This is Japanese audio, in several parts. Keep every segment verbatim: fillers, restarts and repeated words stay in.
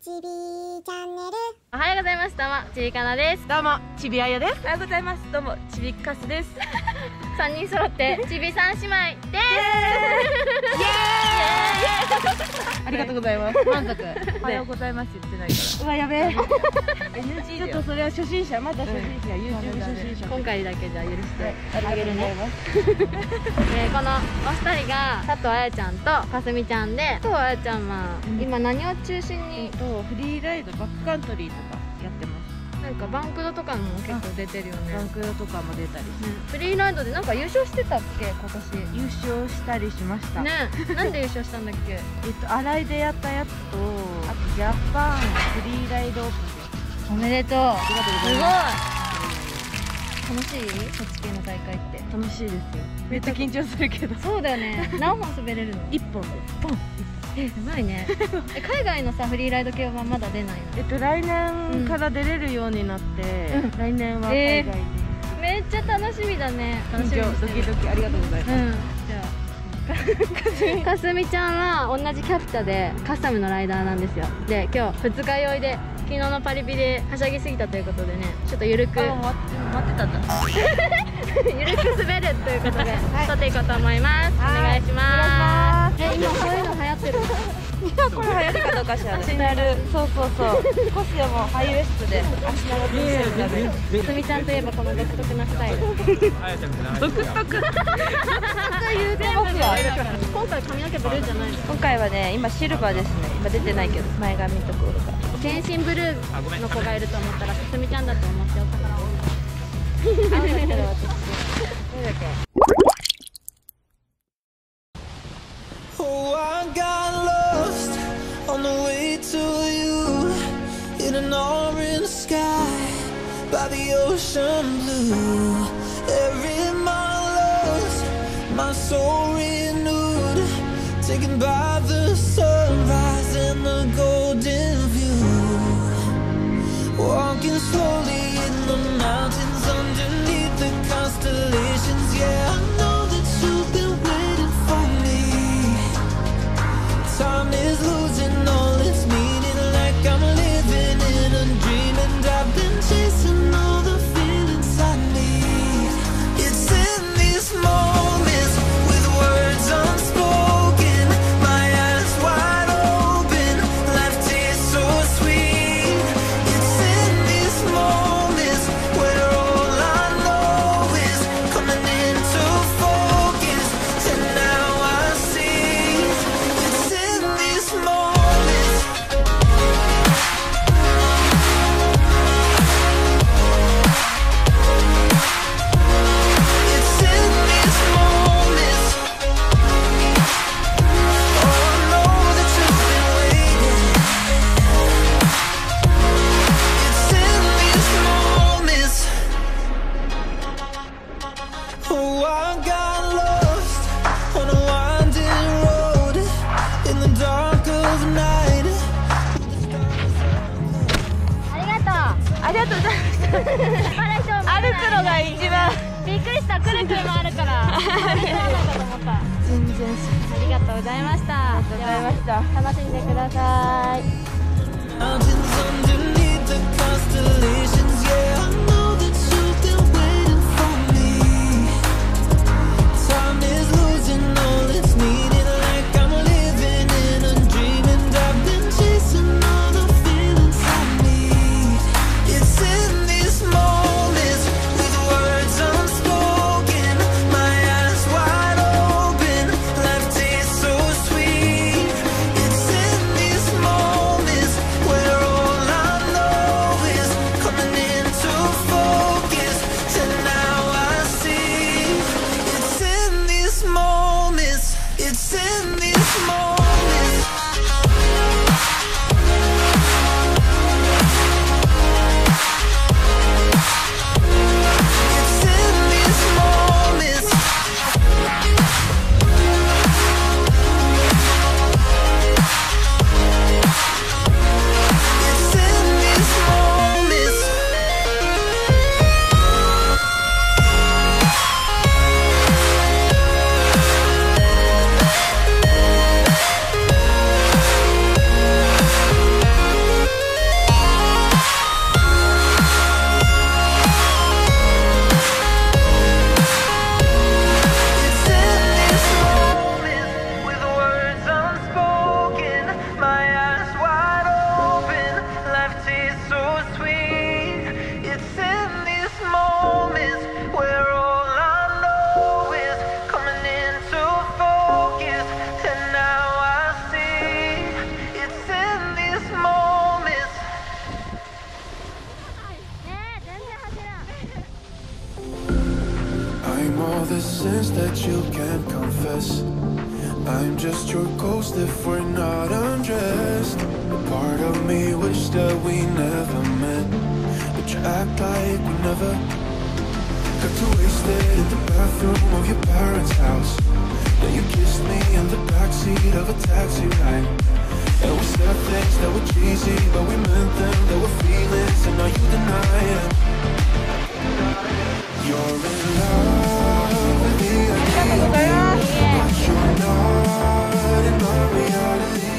ちびチャンネル。 おはようございます。どうもちびかなです。 どうもちびあやです。 おはようございます。どうもちびかすです。 三人揃ってちび三姉妹です。イエーイ。 ありがとうございます。満足。 おはようございます言ってないかうわやべえ。 ら。エヌジーちょっとそれは初心者、まだ初心者、YouTube 初心者。 今回だけじゃ許してありがとうございます。 えーこのお二人が佐藤あやちゃんとかすみちゃんで、佐藤あやちゃんは今何を中心に、 えっとフリーライド、バックカントリーとかやってます。 なんかバンクドとかも結構出てるよね。 バンクドとかも出たりして、 フリーライドでなんか優勝してたっけ今年。 優勝したりしました。 ね、なんで優勝したんだっけ。 えっと新井でやったやつと、あとジャパンフリーライドオープンで。 おめでとう。 ありがとうございます。 楽しい？そっち系の大会って楽しいですよ。めっちゃ緊張するけど。 そうだよね。何本滑れるの？ 一本です。ポン。 え、すごいね。え、海外のさフリーライド系はまだ出ないの？ えっと来年から出れるようになって、 うん、 来年は海外に、 えー、めっちゃ楽しみだね。楽しみにしてる。 ドキドキありがとうございます。 うん。じゃあかすみちゃんは同じキャピタでカスタムのライダーなんですよ。で今日二日酔いで昨日のパリピではしゃぎすぎたということでね、ちょっとゆるくあ、待って待ってたんだ。 ゆるく滑るということで、はい、撮っていこうと思います。お願いします。え、今こういうの流行ってる。 いや、これ流行るかどうかしら。足なる。そうそうそう。コスでもハイウエストで足長くしてるんだけど。 かすみちゃんといえばこの独特なスタイル。 独特。 言うてますよ。今回髪の毛ブルーじゃないの？ 今回はね、今シルバーですね。今出てないけど、前髪のところが。 全身ブルーの子がいると思ったらかすみちゃんだと思ってよかった。あ、だけど私。どれだっけ ？Oh, I got lost on the way to you in an orange sky by the ocean blue. Every mile lost, my soul renewed, taken by the sunrise and the golden view. Walking slowly in the mountains underneath the constellations. Yeah, I know that you've been waiting for me. Time is losing all its meaning, like I'm living in a dream, and I've been chasing all the feelings I need. It's in these moments with words unspoken, my eyes wide open, life tastes so sweet. It's in these moments where all I know is coming into focus, and now I see. It's in these moments. It's in these moments. Oh, I know that you've been waiting. It's in these moments. Oh, I got lost on a winding road in the dark of night. ありがとう。 ありがとうございます。歩くのが一番。 びっくりした。くるくる回るから。そうなのかと思った。 全然。 ありがとうございました。ありがとうございました。楽しんでください。 Mountains underneath the constellations. Yeah, I know that you've been waiting for me. Time is losing all its meaning, like I'm living in a dream, and I've been chasing all the feelings I need. It's in these moments with words unspoken, my eyes wide open, life tastes so sweet. It's in these moments. moments. I'm all the sins that you can't confess. I'm just your ghost if we're not undressed. A part of me wish that we never met, but you act like we never. Got too wasted in the bathroom of your parents' house. Then you kissed me in the backseat of a taxi ride. And we said things that were cheesy, but we meant them. There were feelings, and now you deny it. You're in love with me again, but you're not in my reality.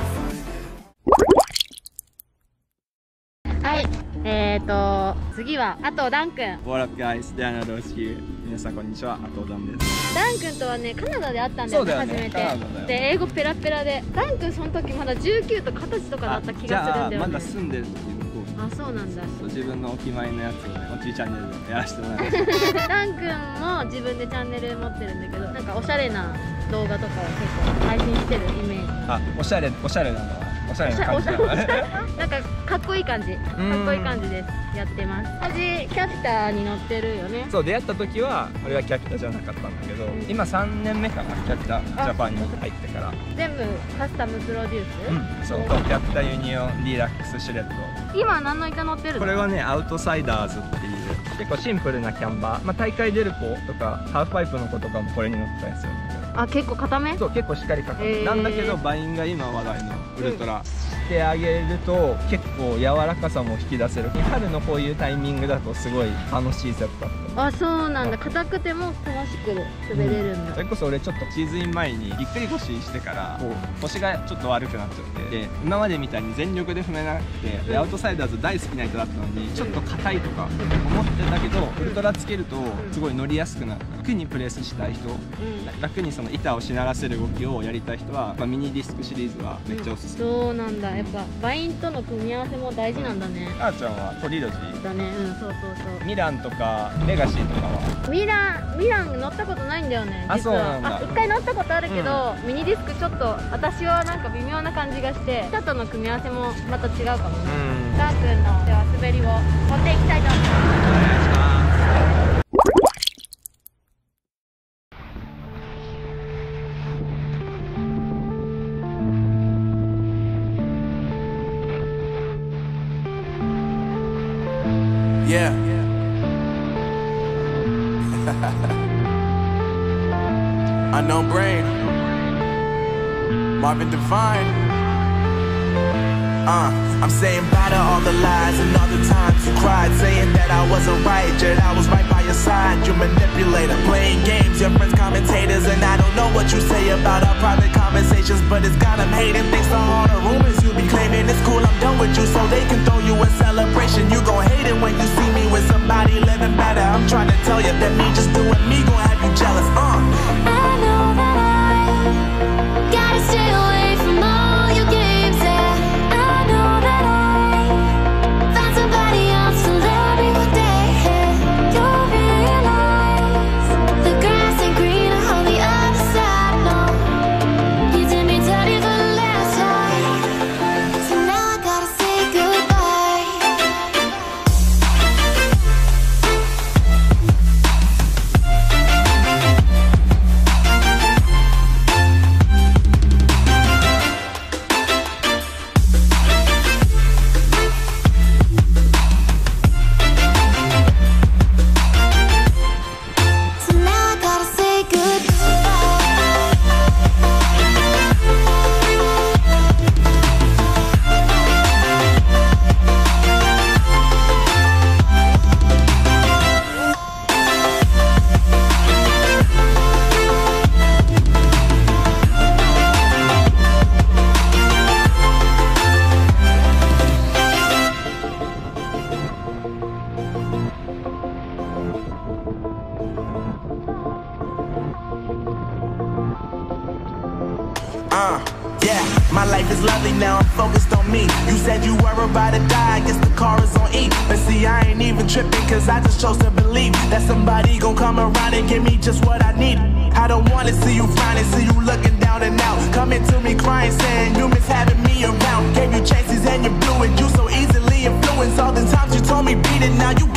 はい、えーと次はあとダン君。 What up guys? Diana Rose here. 皆さんこんにちは。あとダンです。 ダン君とはねカナダで会ったんだよね、初めて。で英語ペラペラで。ダン君その時まだじゅうきゅうとかはたちとかだった気がするんだよね。 まだ住んでるっていう。 あ、そうなんだ。 自分のお決まりのやつをね、おちいチャンネルでやらせてもらいました。 ダン君も自分でチャンネル持ってるんだけど、なんかおしゃれな動画とかを結構配信してるイメージ。 あ、おしゃれ、おしゃれなのはおしゃれな感じだわね。 なんかかっこいい感じ、かっこいい感じです。やってます。味キャピターに乗ってるよね。 そう、出会った時は俺はキャピタじゃなかったんだけど、うん、今さんねんめかな、キャピタジャパンに入ってから。 全部カスタムプロデュース。 うん、そう、キャピタユニオンリラックスシュレッド。 今何の板乗ってるの？これはね、アウトサイダーズっていう結構シンプルなキャンバー。まあ大会出る子とかハーフパイプの子とかもこれに乗ってたりするんだけど。 あ、結構固め？ そう、結構しっかり固めなんだけど、バインが今話題のウルトラ、うん、してあげると結構柔らかさも引き出せる。春のこういうタイミングだとすごい楽しいセットだった。 あ、そうなんだ。硬くても楽しく滑れるんだ、うん、 それこそ俺ちょっとシーズン前にぎっくり腰してからこう腰がちょっと悪くなっちゃって、で今までみたいに全力で踏めなくて、でアウトサイダーズ大好きな人だったのにちょっと硬いとか思ってたけど、ウルトラつけるとすごい乗りやすくなった。楽にプレスしたい人、楽にその板をしならせる動きをやりたい人は、まあ、ミニディスクシリーズはめっちゃおすすめ。 そうなんだ。やっぱバインとの組み合わせも大事なんだね。 あーちゃんはトリロジーだね。うん、そうそうそう。 ミランとかレガシーとかはミランミラン乗ったことないんだよね。 あ、そうなんだ。 あ、一回乗ったことあるけど、うん、ミニディスクちょっと私はなんか微妙な感じがして、板との組み合わせもまた違うかもね。うん、ダー君のでは滑りを持っていきたいと思います。お願いします。 Yeah. Unknown Brain, Marvin Devine. Uh, I'm saying bye to all the lies and all the times you cried, saying that I wasn't right, yet I was right by your side. You manipulator, playing games, your friends commentators, and I don't know what you say about our private conversations, but it's got them hating. Thanks to all the rumors you be claiming, it's cool, I'm done with you, so they can throw you a celebration. You gon' hate it when you see me with somebody living better. I'm trying to tell you that me just doing me gon' have you jealous. Uh. I know that I gotta stay away from all your games, yeah. I know that I found somebody else to love me one day, yeah. You'll realize the grass ain't greener on the other side, no. You did me dirty for the last time, so now I gotta say goodbye. So now I gotta say goodbye. Uh, yeah, my life is lovely now, I'm focused on me. You said you were about to die, I guess the car is on E. But see, I ain't even tripping, cause I just chose to believe that somebody gon' come around and give me just what I need. I don't wanna see you frowning, see you looking down and out, coming to me crying, saying you miss having me around. Gave you chances it. You so easily influenced. All the times you told me beat it, now you